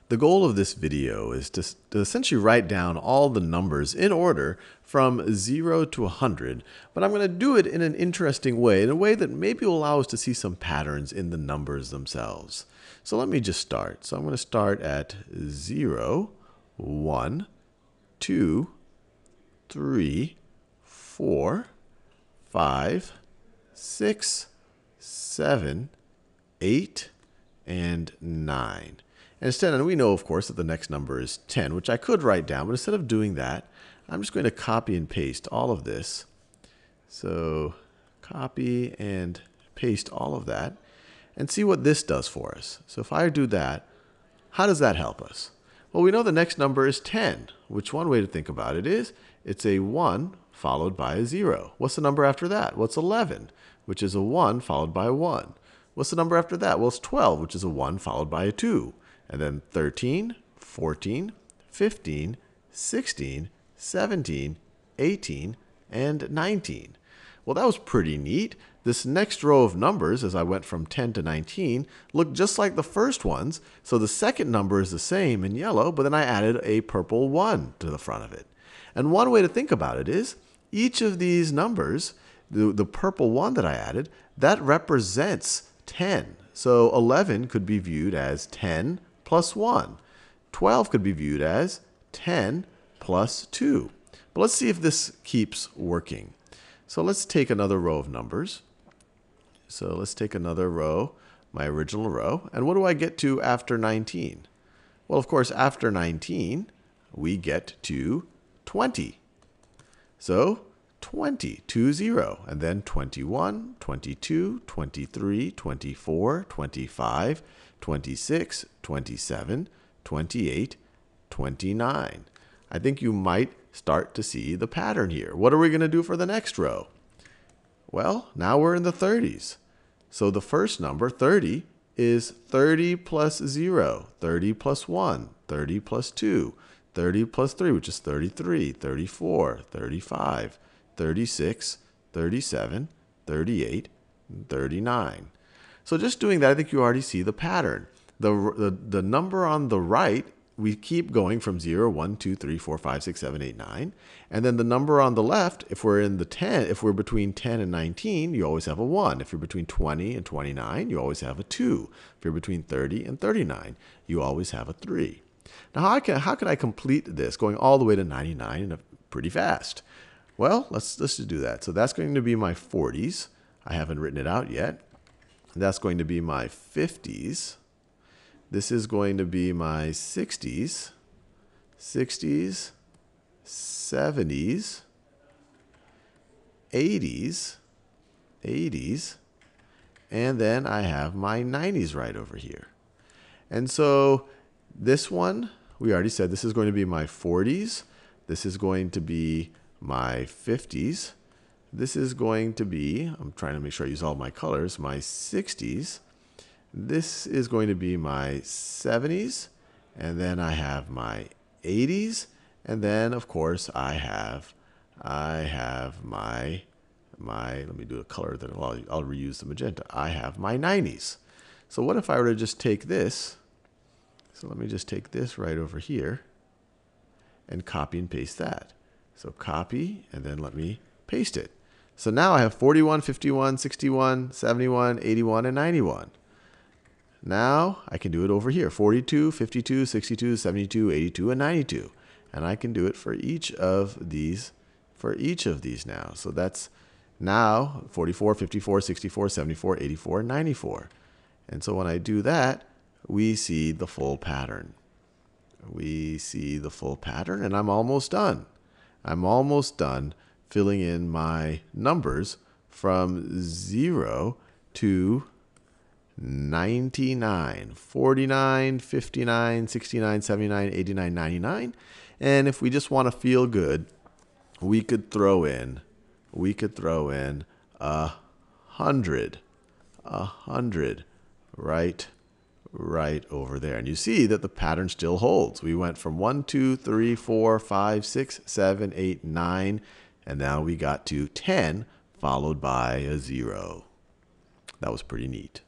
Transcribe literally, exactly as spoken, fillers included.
The goal of this video is to, to essentially write down all the numbers in order from zero to one hundred, but I'm going to do it in an interesting way, in a way that maybe will allow us to see some patterns in the numbers themselves. So let me just start. So I'm going to start at zero, one, two, three, four, five, six, seven, eight, and nine. And instead, and we know, of course, that the next number is ten, which I could write down, but instead of doing that, I'm just going to copy and paste all of this. So copy and paste all of that and see what this does for us. So if I do that, how does that help us? Well, we know the next number is ten, which one way to think about it is it's a one followed by a zero. What's the number after that? Well, it's eleven, which is a one followed by a one. What's the number after that? Well, it's twelve, which is a one followed by a two. And then thirteen, fourteen, fifteen, sixteen, seventeen, eighteen, and nineteen. Well, that was pretty neat. This next row of numbers, as I went from ten to nineteen, looked just like the first ones. So the second number is the same in yellow, but then I added a purple one to the front of it. And one way to think about it is each of these numbers, the, the purple one that I added, that represents ten. So eleven could be viewed as ten plus one. twelve could be viewed as ten plus two. But let's see if this keeps working. So let's take another row of numbers. So let's take another row, my original row. And what do I get to after nineteen? Well, of course, after nineteen, we get to twenty. So twenty, two, zero, and then twenty-one, twenty-two, twenty-three, twenty-four, twenty-five, twenty-six, twenty-seven, twenty-eight, twenty-nine. I think you might start to see the pattern here. What are we going to do for the next row? Well, now we're in the thirties. So the first number, thirty, is thirty plus zero, thirty plus one, thirty plus two, thirty plus three, which is thirty-three, thirty-four, thirty-five, thirty-six, thirty-seven, thirty-eight, and thirty-nine. So just doing that, I think you already see the pattern. The, the, the number on the right, we keep going from zero, one, two, three, four, five, six, seven, eight, nine. And then the number on the left, if we're in the ten, if we're between ten and nineteen, you always have a one. If you're between twenty and twenty-nine, you always have a two. If you're between thirty and thirty-nine, you always have a three. Now, how can, how can I complete this going all the way to ninety-nine pretty fast? Well, let's, let's just do that. So that's going to be my forties. I haven't written it out yet. That's going to be my fifties. This is going to be my sixties, sixties, seventies, eighties, eighties, and then I have my nineties right over here. And so this one, we already said this is going to be my forties. This is going to be my fifties. This is going to be, I'm trying to make sure I use all my colors, my sixties. This is going to be my seventies, and then I have my eighties, and then of course I have I have my my let me do a color that I'll, I'll reuse the magenta. I have my nineties. So what if I were to just take this? So let me just take this right over here and copy and paste that. So copy and then let me paste it. So now I have forty-one, fifty-one, sixty-one, seventy-one, eighty-one, and ninety-one. Now I can do it over here, forty-two, fifty-two, sixty-two, seventy-two, eighty-two, and ninety-two. And I can do it for each of these, for each of these now. So that's now forty-four, fifty-four, sixty-four, seventy-four, eighty-four, and ninety-four. And so when I do that, we see the full pattern. We see the full pattern, and I'm almost done. I'm almost done filling in my numbers from zero to ninety-nine, forty-nine, fifty-nine, sixty-nine, seventy-nine, eighty-nine, ninety-nine. And if we just want to feel good, we could throw in, we could throw in a hundred, a hundred right, right over there. And you see that the pattern still holds. We went from one, two, three, four, five, six, seven, eight, nine, and now we got to ten followed by a zero. That was pretty neat.